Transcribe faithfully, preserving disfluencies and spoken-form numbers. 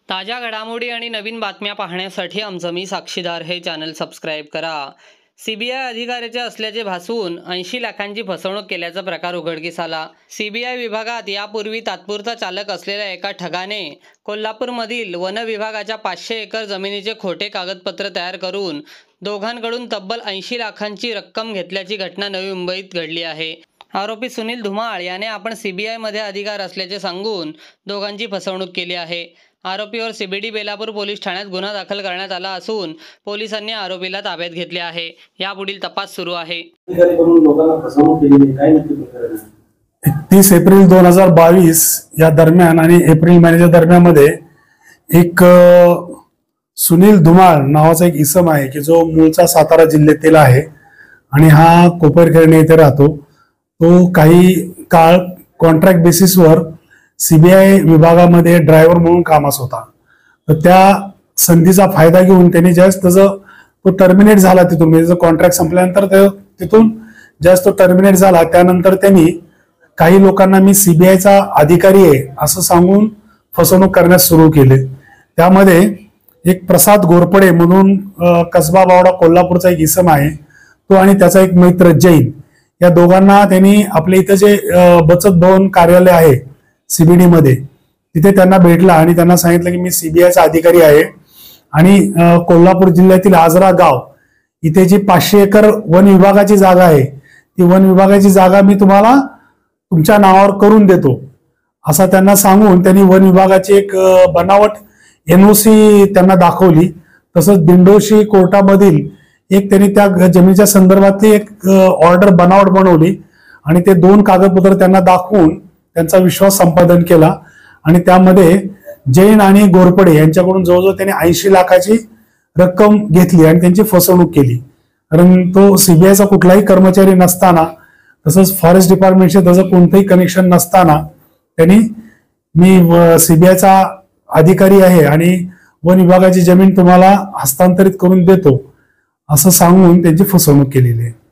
ताज्या घडामोडी आणि नवीन बातम्या पाहण्यासाठी आमचं मी साक्षीदार हे चॅनल सबस्क्राईब करा। सीबीआय अधिकाऱ्याचे असल्याचे भासवून ऐंशी लाखांची फसवणूक केल्याचा प्रकार उघडकीस आला। सीबीआय विभागात यापूर्वी तात्पुरता चालक असलेल्या एका ठगाने कोल्हापूरमधील वन विभागाच्या पाचशे एकर जमिनीचे खोटे कागदपत्र तयार करून दोघांकडून तब्बल ऐंशी लाखांची रक्कम घेतल्याची घटना नवी मुंबईत घडली आहे। आरोपी सुनील धुमाळ याने आपण सीबीआयमध्ये अधिकार असल्याचे सांगून दोघांची फसवणूक केली आहे। आरोपीवर सीबीडी बेलापूर पोलीस ठाण्यात गुन्हा दाखल करण्यात आला असून पोलिसांनी आरोपीला ताब्यात घेतले आहे। यापुढील तपास सुरू आहे। एकतीस एप्रिल दोन हजार बावीस या दरम्यान आणि एप्रिल महिन्याच्या दरम्यानमध्ये एक सुनील धुमाळ नावाचा एक इसम आहे की जो मूळचा सातारा जिल्ह्यातील आहे आणि हा कोपरखेरणे येथे राहतो। तो काही काळ कॉन्ट्रॅक्ट बेसिसवर सीबीआय विभागामध्ये ड्रायव्हर म्हणून कामास होता। तर त्या संधीचा फायदा घेऊन त्यांनी ज्यावेळेस त्याचं तो टर्मिनेट झाला तिथून म्हणजे कॉन्ट्रॅक्ट संपल्यानंतर तिथून ज्यावेळेस तो टर्मिनेट झाला त्यानंतर त्यांनी काही लोकांना मी सीबीआयचा अधिकारी आहे असं सांगून फसवणूक करण्यास सुरू केले। त्यामध्ये एक प्रसाद घोरपडे म्हणून कसबा बावडा कोल्हापूरचा एक इसम आहे तो आणि त्याचा एक मित्र जैन या दोघांना त्यांनी आपल्या इथं जे बचत भवन कार्यालय आहे सीबीडी मध्ये तिथे त्यांना भेटला आणि त्यांना सांगितलं की मी सीबीआयचा अधिकारी आहे आणि कोल्हापूर जिल्ह्यातील आजरा गाव इथे जी पाचशे एकर वन विभागाची जागा आहे ती वन विभागाची जागा मी तुम्हाला तुमच्या नावावर करून देतो असं त्यांना सांगून त्यांनी वन विभागाची एक बनावट एनओसी त्यांना दाखवली। तसंच दिंडोशी कोर्टामधील एक त्यांनी त्या जमिनीच्या संदर्भातली एक ऑर्डर बनावट बनवली आणि ते दोन कागदपत्र त्यांना दाखवून त्यांचा विश्वास संपादन केला आणि त्यामध्ये जैन आणि घोरपडे यांच्याकडून जवळजवळ त्यांनी ऐंशी लाखाची रक्कम घेतली आणि त्यांची फसवणूक केली। कारण तो सीबीआयचा कुठलाही कर्मचारी नसताना तसंच फॉरेस्ट डिपार्टमेंटचे त्याचं कोणतंही कनेक्शन नसताना त्यांनी मी सीबीआयचा अधिकारी आहे आणि वन विभागाची जमीन तुम्हाला हस्तांतरित करून देतो असं सांगून त्यांची फसवणूक केलेली आहे।